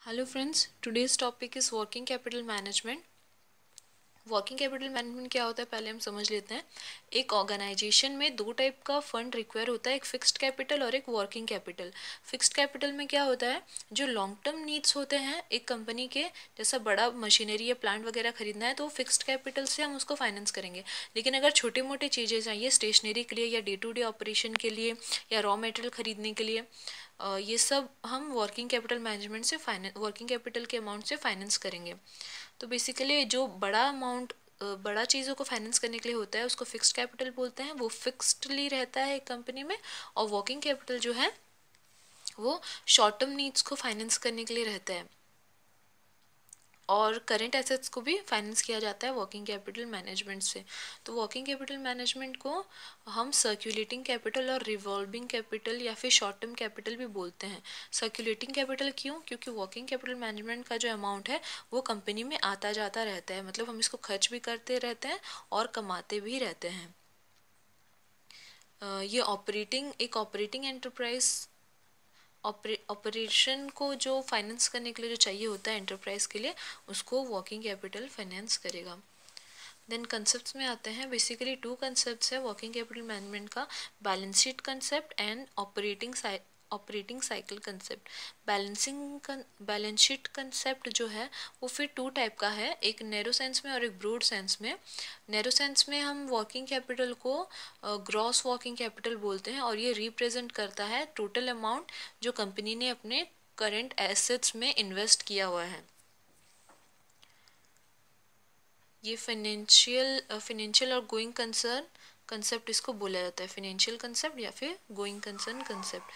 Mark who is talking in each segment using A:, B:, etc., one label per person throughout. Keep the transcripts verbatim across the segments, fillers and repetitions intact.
A: Hello friends, today's topic is working capital management. Working capital management क्या होता है पहले हम समझ लेते हैं। एक ऑर्गेनाइजेशन में दो टाइप का फंड रिक्वायर होता है, एक फिक्स्ड कैपिटल और एक वर्किंग कैपिटल। फिक्स्ड कैपिटल में क्या होता है, जो लॉन्ग टर्म नीड्स होते हैं एक कंपनी के, जैसा बड़ा मशीनरी या प्लांट वगैरह खरीदना है तो फिक्स्ड कैपिटल से हम उसको फाइनेंस करेंगे। लेकिन अगर छोटे मोटे चीज़ें चाहिए स्टेशनरी के लिए या डे टू डे ऑपरेशन के लिए या रॉ मटेरियल खरीदने के लिए, ये सब हम वर्किंग कैपिटल मैनेजमेंट से फाइनेंस वर्किंग कैपिटल के अमाउंट से फाइनेंस करेंगे। तो बेसिकली जो बड़ा अमाउंट बड़ा चीज़ों को फाइनेंस करने के लिए होता है उसको फिक्स्ड कैपिटल बोलते हैं, वो फिक्स्डली रहता है एक कंपनी में। और वर्किंग कैपिटल जो है वो शॉर्ट टर्म नीड्स को फाइनेंस करने के लिए रहता है, और करेंट एसेट्स को भी फाइनेंस किया जाता है वर्किंग कैपिटल मैनेजमेंट से। तो वर्किंग कैपिटल मैनेजमेंट को हम सर्कुलेटिंग कैपिटल और रिवॉल्विंग कैपिटल या फिर शॉर्ट टर्म कैपिटल भी बोलते हैं। सर्कुलेटिंग कैपिटल क्यों? क्योंकि वर्किंग कैपिटल मैनेजमेंट का जो अमाउंट है वो कंपनी में आता जाता रहता है, मतलब हम इसको खर्च भी करते रहते हैं और कमाते भी रहते हैं। ये ऑपरेटिंग एक ऑपरेटिंग एंटरप्राइज ऑपरेशन को जो फाइनेंस करने के लिए जो चाहिए होता है एंटरप्राइज के लिए, उसको वर्किंग कैपिटल फाइनेंस करेगा। देन कंसेप्ट्स में आते हैं। बेसिकली टू कंसेप्ट्स है वर्किंग कैपिटल मैनेजमेंट का, balance sheet concept and operating operating cycle concept. Balancing balance sheet concept जो है वो फिर टू टाइप का है, एक नैरो सेंस में और एक ब्रॉड सेंस में। नैरो सेंस में हम वर्किंग कैपिटल को ग्रॉस वर्किंग कैपिटल बोलते हैं, और ये रिप्रेजेंट करता है टोटल अमाउंट जो कंपनी ने अपने करंट एसेट्स में इन्वेस्ट किया हुआ है। ये फाइनेंशियल फाइनेंशियल और गोइंग कंसर्न कंसेप्ट इसको बोला जाता है, फाइनेंशियल कंसेप्ट या फिर going concern concept.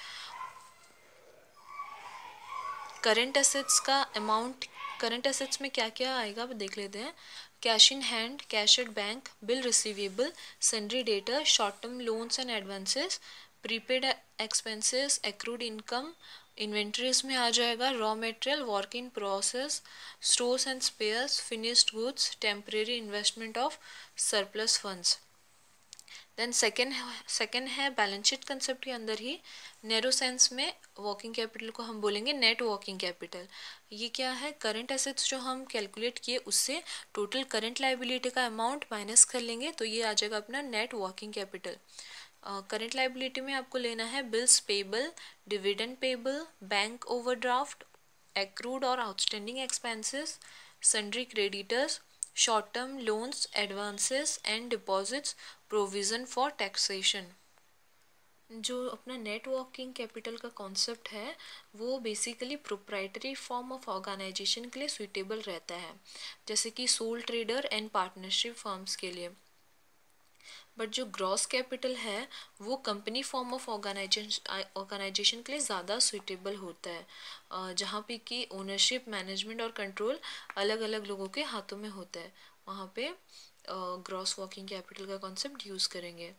A: Current assets का अमाउंट, करंट एसेट्स में क्या क्या आएगा वो देख लेते हैं। Cash in hand, cash at bank, bill receivable, sundry debtor, short term loans and advances, prepaid expenses, accrued income, inventories में आ जाएगा raw material, work in process, stores and spares, finished goods, temporary investment of surplus funds. Then second second है balance sheet concept के अंदर ही narrow sense में working capital को हम बोलेंगे नेट वर्किंग कैपिटल। ये क्या है, करंट एसेट्स जो हम कैलकुलेट किए उससे टोटल करंट लाइबिलिटी का अमाउंट माइनस कर लेंगे, तो ये आ जाएगा अपना net working capital. Current liability में आपको लेना है bills payable, dividend payable, bank overdraft, accrued और outstanding expenses, sundry creditors, short term loans, advances and deposits, provision for taxation. जो अपना नेट वर्किंग कैपिटल का कॉन्सेप्ट है वो basically proprietary form of organisation के लिए सुइटेबल रहता है, जैसे कि sole trader and partnership firms के लिए। बट जो ग्रॉस कैपिटल है वो company form of organisation organisation के लिए ज़्यादा सुइटेबल होता है, जहाँ पे कि ओनरशिप, मैनेजमेंट और कंट्रोल अलग अलग लोगों के हाथों में होता है, वहाँ पे ग्रॉस वर्किंग कैपिटल का कॉन्सेप्ट यूज़ करेंगे।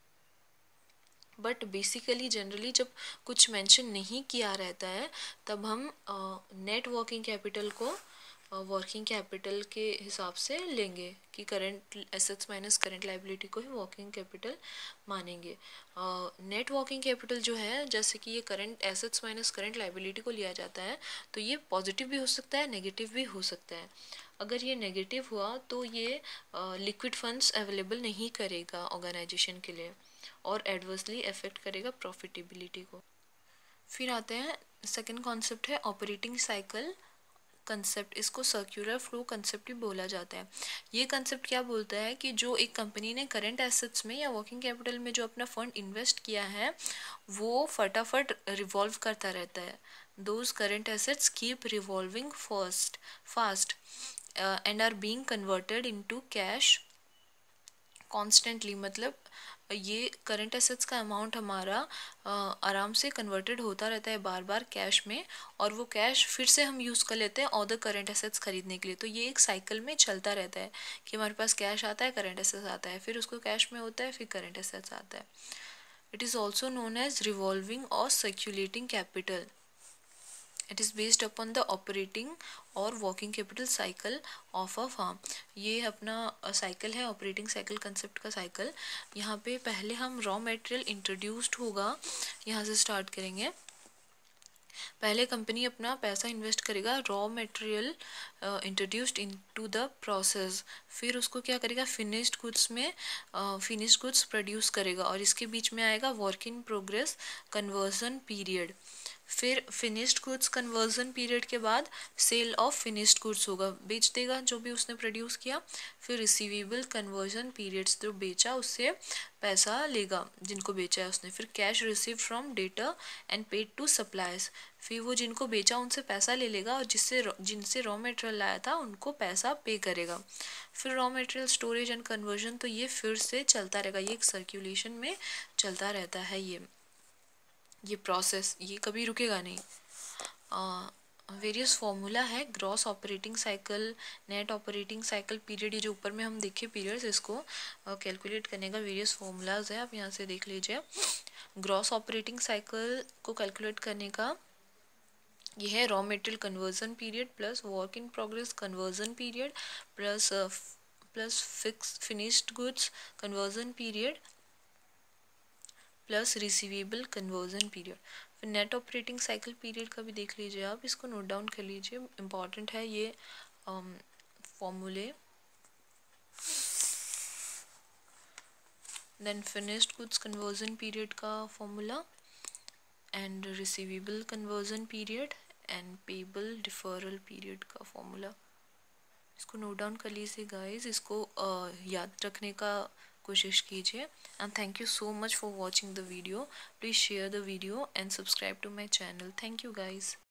A: बट बेसिकली जनरली जब कुछ मेंशन नहीं किया रहता है तब हम नेट वर्किंग कैपिटल को वर्किंग कैपिटल के हिसाब से लेंगे कि current assets minus current liability को ही वर्किंग कैपिटल मानेंगे। नेट वर्किंग कैपिटल जो है, जैसे कि ये current assets minus current liability को लिया जाता है तो ये पॉजिटिव भी हो सकता है, नेगेटिव भी हो सकता है। अगर ये नेगेटिव हुआ तो ये लिक्विड फंड्स अवेलेबल नहीं करेगा ऑर्गेनाइजेशन के लिए और एडवर्सली अफेक्ट करेगा प्रॉफिटेबिलिटी को। फिर आते हैं सेकंड कॉन्सेप्ट है ऑपरेटिंग साइकिल कंसेप्ट, इसको सर्कुलर फ्लो कंसेप्ट भी बोला जाता है। ये कंसेप्ट क्या बोलता है कि जो एक कंपनी ने करंट एसेट्स में या वर्किंग कैपिटल में जो अपना फंड इन्वेस्ट किया है वो फटाफट रिवॉल्व करता रहता है। Those current assets keep revolving first fast and are being converted into cash constantly. मतलब ये करंट एसेट्स का अमाउंट हमारा आराम से कन्वर्टेड होता रहता है बार बार कैश में, और वो कैश फिर से हम यूज़ कर लेते हैं अदर करंट एसेट्स खरीदने के लिए। तो ये एक साइकिल में चलता रहता है कि हमारे पास कैश आता है, करंट एसेट्स आता है, फिर उसको कैश में होता है, फिर करंट एसेट्स आता है। It is also known as revolving और circulating capital. It is based upon the operating और working capital cycle of a firm. ये अपना साइकिल है, ऑपरेटिंग साइकिल कंसेप्ट का साइकिल। यहाँ पे पहले हम रॉ मटेरियल इंट्रोड्यूस्ड होगा, यहाँ से स्टार्ट करेंगे। पहले कंपनी अपना पैसा इन्वेस्ट करेगा raw material introduced into the process, फिर उसको क्या करेगा फिनिश्ड गुड्स में फिनिश्ड गुड्स प्रोड्यूस करेगा, और इसके बीच में आएगा work in progress conversion period. फिर फिनिश्ड गुड्स कन्वर्जन पीरियड के बाद सेल ऑफ फिनिश्ड गुड्स होगा, बेच देगा जो भी उसने प्रोड्यूस किया। फिर रिसीवेबल कन्वर्जन पीरियड्स, जो बेचा उससे पैसा लेगा जिनको बेचा है उसने। फिर cash receive from debtor and paid to suppliers, फिर वो जिनको बेचा उनसे पैसा ले लेगा और जिससे जिनसे रॉ मटेरियल लाया था उनको पैसा पे करेगा। फिर raw material storage and conversion, तो ये फिर से चलता रहेगा, ये एक सर्कुलेशन में चलता रहता है। ये ये प्रोसेस ये कभी रुकेगा नहीं। वेरियस फॉर्मूला है, gross operating cycle, net operating cycle period, ये जो ऊपर में हम देखे पीरियड्स, इसको कैलकुलेट करने का वेरियस फॉर्मूलाज है, आप यहाँ से देख लीजिए। ग्रॉस ऑपरेटिंग साइकिल को कैलकुलेट करने का ये है raw material conversion period plus work in progress conversion period plus plus fix finished goods conversion period plus receivable conversion period. फिर नेट ऑपरेटिंग साइकिल पीरियड का भी देख लीजिए, आप इसको नोट डाउन कर लीजिए, इम्पॉर्टेंट है ये फॉर्मूले। Then finished goods conversion period का formula and receivable conversion period and payable deferral period का फॉर्मूला। इसको नोट डाउन कर लीजिए गाइस, इसको uh, याद रखने का कोशिश कीजिए। And thank you so much for watching the video, please share the video and subscribe to my channel. Thank you guys.